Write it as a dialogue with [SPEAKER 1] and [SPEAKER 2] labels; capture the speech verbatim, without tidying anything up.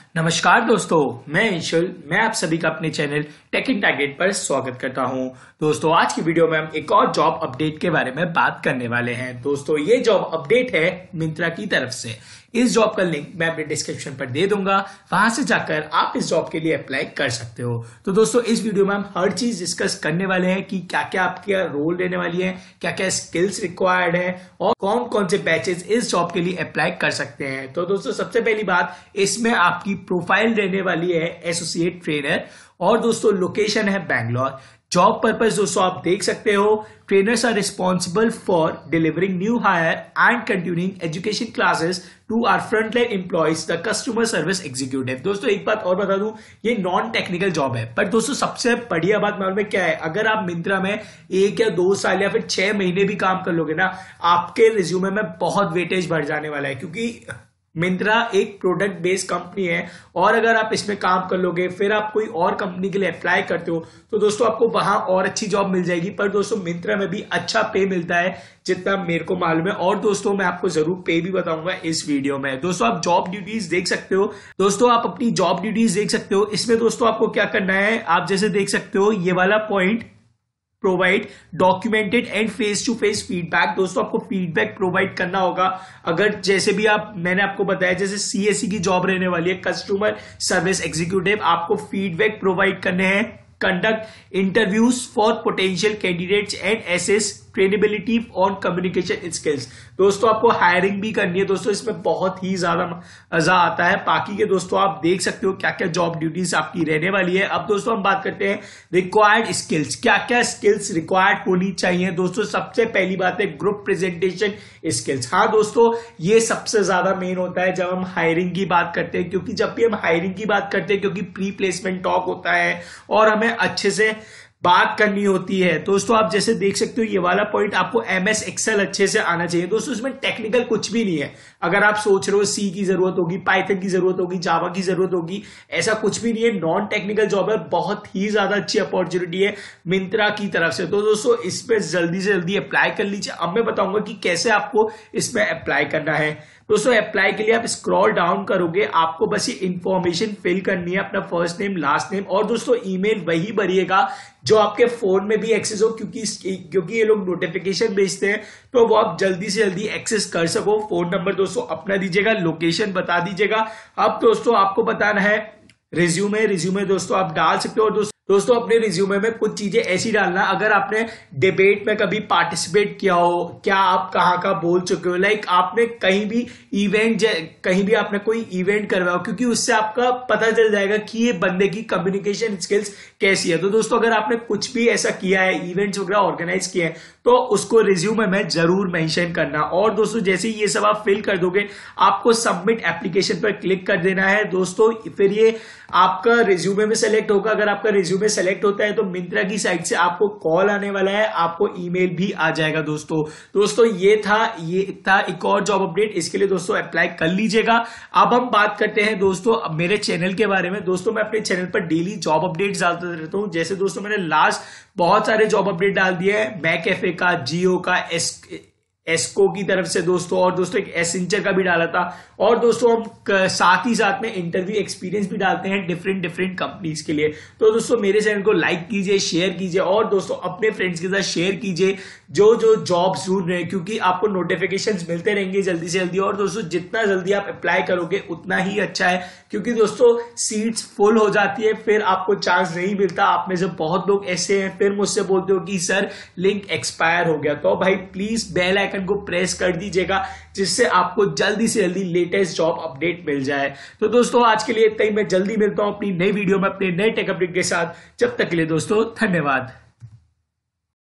[SPEAKER 1] नमस्कार दोस्तों, मैं इंशुल। मैं आप सभी का अपने चैनल टेक इन टारगेट पर स्वागत करता हूं। दोस्तों, आज की वीडियो में हम एक और जॉब अपडेट के बारे में बात करने वाले हैं। दोस्तों, ये जॉब अपडेट है मिंत्रा की तरफ से। इस जॉब का लिंक मैं अपने डिस्क्रिप्शन पर दे दूंगा, वहां से जाकर आप इस जॉब के लिए अप्लाई कर सकते हो। तो दोस्तों, इस वीडियो में हम हर चीज डिस्कस करने वाले हैं कि क्या क्या आपके रोल रहने वाली है, क्या क्या स्किल्स रिक्वायर्ड है और कौन कौन से बैचेस इस जॉब के लिए अप्लाई कर सकते हैं। तो दोस्तों, सबसे पहली बात, इसमें आपकी प्रोफाइल रहने वाली है एसोसिएट ट्रेनर और दोस्तों लोकेशन है बैंगलोर। जॉब पर्पस दोस्तों आप देख सकते हो, trainers are responsible for delivering new hire and continuing education classes to our frontline employees the customer service executive. दोस्तों, एक बात और बता दूं, ये नॉन टेक्निकल जॉब है, पर दोस्तों सबसे बढ़िया बात मालूम है क्या है? अगर आप मिंत्रा में एक या दो साल या फिर छह महीने भी काम कर लोगे ना, आपके रिज्यूमे में बहुत वेटेज बढ़ जाने वाला है, क्योंकि मिंत्रा एक प्रोडक्ट बेस्ड कंपनी है और अगर आप इसमें काम कर लोगे, फिर आप कोई और कंपनी के लिए अप्लाई करते हो तो दोस्तों आपको वहां और अच्छी जॉब मिल जाएगी। पर दोस्तों, मिंत्रा में भी अच्छा पे मिलता है जितना मेरे को मालूम है, और दोस्तों मैं आपको जरूर पे भी बताऊंगा इस वीडियो में। दोस्तों, आप जॉब ड्यूटीज देख सकते हो। दोस्तों, आप अपनी जॉब ड्यूटीज देख सकते हो। इसमें दोस्तों आपको क्या करना है, आप जैसे देख सकते हो ये वाला point, provide documented and face to face feedback. दोस्तों, आपको फीडबैक प्रोवाइड करना होगा। अगर जैसे भी आप, मैंने आपको बताया जैसे सीएसई की जॉब रहने वाली है, कस्टमर सर्विस एग्जीक्यूटिव, आपको फीडबैक प्रोवाइड करने हैं। Conduct interviews for potential candidates and assess trainability on communication skills. दोस्तों, आपको हायरिंग भी करनी है। दोस्तों, इसमें बहुत ही ज्यादा मजा आता है। बाकी के दोस्तों आप देख सकते हो क्या क्या जॉब ड्यूटीज आपकी रहने वाली है। अब दोस्तों हम बात करते हैं रिक्वायर्ड स्किल्स, क्या क्या स्किल्स रिक्वायर्ड होनी चाहिए। दोस्तों, सबसे पहली बात है ग्रुप प्रेजेंटेशन स्किल्स। हाँ दोस्तों, ये सबसे ज्यादा मेन होता है जब हम हायरिंग की बात करते हैं, क्योंकि जब भी हम हायरिंग की बात करते हैं, क्योंकि प्री प्लेसमेंट टॉक होता है और हमें अच्छे से बात करनी होती है। दोस्तों, आप जैसे देख सकते हो ये वाला पॉइंट, आपको एमएस एक्सेल अच्छे से आना चाहिए। दोस्तों, इसमें टेक्निकल कुछ भी नहीं है। अगर आप सोच रहे हो सी की जरूरत होगी, पाइथन की जरूरत होगी, जावा की जरूरत होगी, ऐसा कुछ भी नहीं है। नॉन टेक्निकल जॉब है, बहुत ही ज्यादा अच्छी अपॉर्चुनिटी है मिंत्रा की तरफ से। तो दोस्तों, इस पे जल्दी से जल्दी अप्लाई कर लीजिए। अब मैं बताऊंगा कि कैसे आपको इसमें अप्लाई करना है। दोस्तों, अप्लाई के लिए आप स्क्रॉल डाउन करोगे, आपको बस ये इंफॉर्मेशन फिल करनी है, अपना फर्स्ट नेम, लास्ट नेम, और दोस्तों ईमेल वही भरिएगा जो आपके फोन में भी एक्सेस हो, क्योंकि क्योंकि ये लोग नोटिफिकेशन भेजते हैं तो वो आप जल्दी से जल्दी एक्सेस कर सको। फोन नंबर दोस्तों अपना दीजिएगा, लोकेशन बता दीजिएगा। अब दोस्तों आपको बताना है रिज्यूमे। रिज्यूमे दोस्तों आप डाल सकते हो। और दोस्तों दोस्तों अपने रिज्यूमे में कुछ चीजें ऐसी डालना, अगर आपने डिबेट में कभी पार्टिसिपेट किया हो, क्या आप कहाँ का बोल चुके हो, लाइक आपने कहीं भी इवेंट, कहीं भी आपने कोई इवेंट करवाया हो, क्योंकि उससे आपका पता चल जाएगा कि ये बंदे की कम्युनिकेशन स्किल्स कैसी है। तो दोस्तों, अगर आपने कुछ भी ऐसा किया है, इवेंट्स वगैरह ऑर्गेनाइज किए हैं, तो उसको रिज्यूमे में जरूर मेंशन करना। और दोस्तों, जैसे ही ये सब आप फिल कर दोगे, आपको सबमिट एप्लीकेशन पर क्लिक कर देना है। दोस्तों, फिर ये आपका रिज्यूमे में सेलेक्ट होगा। अगर आपका रिज्यूमे सेलेक्ट होता है तो मिंत्रा की साइट से आपको कॉल आने वाला है, आपको ईमेल भी आ जाएगा। दोस्तों दोस्तों ये था ये था एक और जॉब अपडेट, इसके लिए दोस्तों अप्लाई कर लीजिएगा। अब हम बात करते हैं दोस्तों अब मेरे चैनल के बारे में। दोस्तों, मैं अपने चैनल पर डेली जॉब अपडेट्स डालता रहता हूं। जैसे दोस्तों मैंने लास्ट बहुत सारे जॉब अपडेट डाल दिए हैं, मैकएफे का, जियो का, एस एस्को की तरफ से दोस्तों, और दोस्तों एक एसेंचर का भी डाला था। और दोस्तों हम साथ ही साथ में इंटरव्यू एक्सपीरियंस भी डालते हैं डिफरेंट डिफरेंट कंपनीज के लिए। तो दोस्तों मेरे चैनल को लाइक कीजिए, शेयर कीजिए, और दोस्तों अपने फ्रेंड्स के साथ शेयर कीजिए जो जो जॉब्स ढूंढ रहे हैं, क्योंकि आपको नोटिफिकेशंस मिलते रहेंगे जल्दी से जल्दी। और दोस्तों जितना जल्दी आप अप्लाई करोगे उतना ही अच्छा है, क्योंकि दोस्तों सीट्स फुल हो जाती है, फिर आपको चांस नहीं मिलता। आप में से बहुत लोग ऐसे हैं, फिर मुझसे बोलते हो कि सर लिंक एक्सपायर हो गया। तो भाई प्लीज बेल आइकन को प्रेस कर दीजिएगा, जिससे आपको जल्दी से जल्दी लेटेस्ट जॉब अपडेट मिल जाए। तो दोस्तों आज के लिए इतना ही। मैं जल्दी मिलता हूं अपनी नई वीडियो में अपने नए टेक अपडेट के साथ। जब तक के लिए दोस्तों धन्यवाद।